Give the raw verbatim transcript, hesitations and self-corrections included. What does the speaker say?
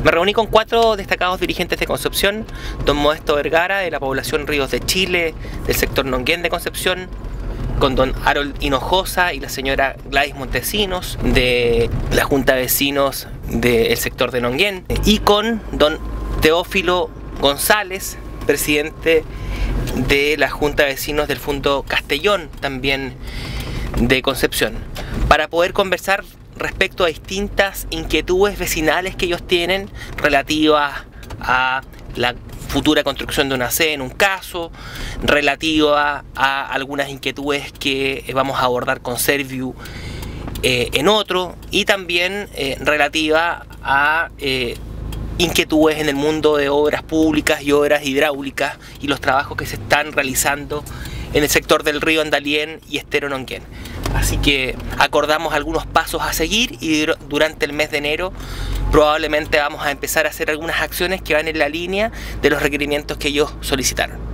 Me reuní con cuatro destacados dirigentes de Concepción: don Modesto Vergara, de la población Ríos de Chile, del sector Nonguén de Concepción, con don Harold Hinojosa y la señora Gladys Montesinos, de la Junta de Vecinos del sector de Nonguén, y con don Teófilo González, presidente de la Junta de Vecinos del Fundo Castellón, también de Concepción, para poder conversar respecto a distintas inquietudes vecinales que ellos tienen relativas a la futura construcción de una sede en un caso, relativa a algunas inquietudes que vamos a abordar con Serviu eh, en otro, y también eh, relativa a eh, inquietudes en el mundo de obras públicas y obras hidráulicas y los trabajos que se están realizando en el sector del río Andalién y Estero Nonguén. Así que acordamos algunos pasos a seguir, y durante el mes de enero probablemente vamos a empezar a hacer algunas acciones que van en la línea de los requerimientos que ellos solicitaron.